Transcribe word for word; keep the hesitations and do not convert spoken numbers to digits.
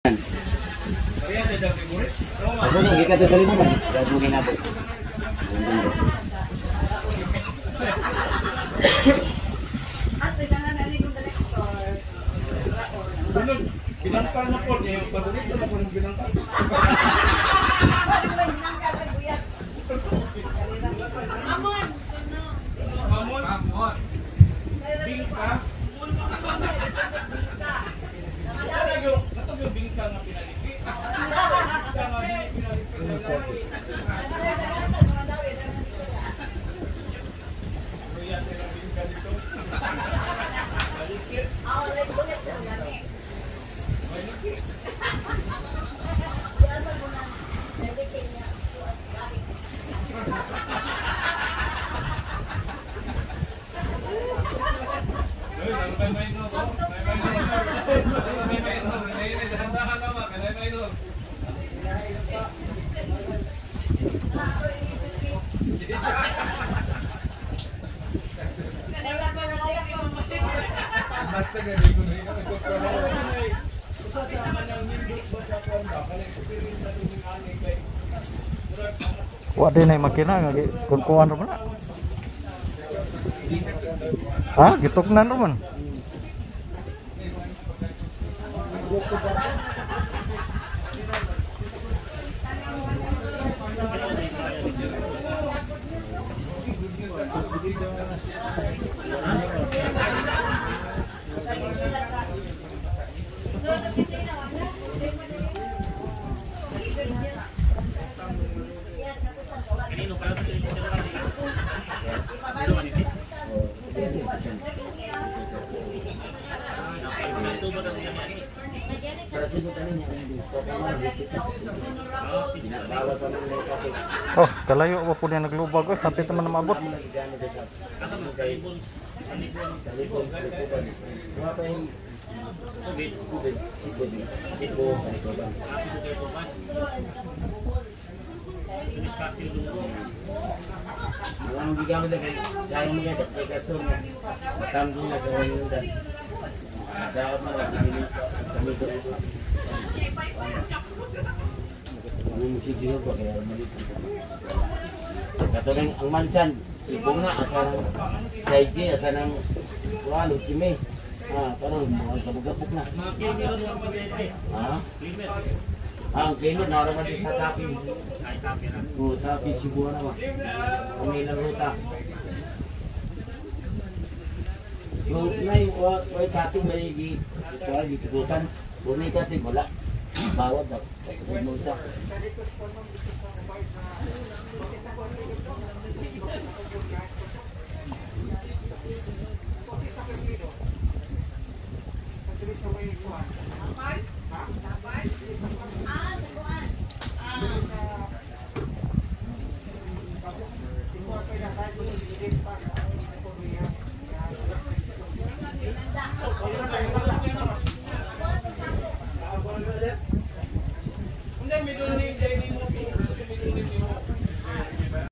Ako nung ikat sa limo man, gagawin ako. Bunod, binangkal na po niya yung paborito na po ng binangkal. Amon! Amon? Amon. Bingka? Ito yung bingka nga pinaliki. Bingka nga pinaliki. Basta gabi ko rin ako usa sa kanang nindot ba sa kuan ba kanang experience na tuming ani kay wa din ay makina nga kun kuan ra man. Ha, gituknan ra man. Oh, kalayo pa po niya naglubag. Oh, hapit naman na maabot. Ang gigamit lang kaya mo gaya kay customer niya. Matanggo na sa wala nila. Dapat na kami kami ko. Ano mo si Dio ba kaya mali. Katulad ang mansan, sibong na asa ng Saiji asa ng walo chime. Ah, karon mo kabugapok na. Ah? Ang cleaner naraman din sa tapi. Ay tapi na. Oh, tapi siguro na ba. Kami lang ruta. Yung nay wa wa tapi may gi sa gi tututan. Bunay tapi wala. Bawat daw. Multa.